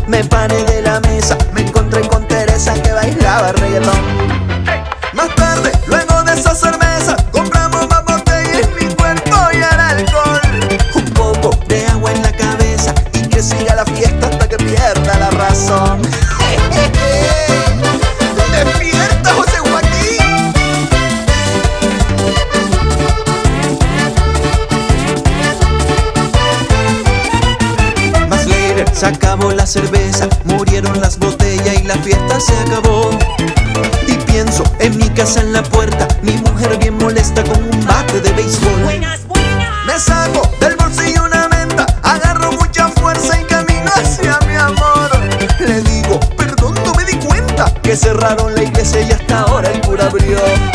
me paré de la mesa, me encontré con Teresa que bailaba reggaetón. Más tarde, luego de esa cerveza, compramos más botellas y mi cuerpo y el alcohol. Un poco de agua en la cabeza y que siga la fiesta hasta que pierda la razón. ¡Despierta, José Joaquín! Más later se acabó la cerveza, murieron las botellas y la fiesta se acabó. Y pienso en mi casa en la puerta, mi mujer bien molesta con un bate de béisbol. Buenas, buenas. Me saco del bolsillo una menta, agarro mucha fuerza y camino hacia mi amor. Le digo, perdón, no me di cuenta que cerraron la iglesia y hasta ahora el cura abrió.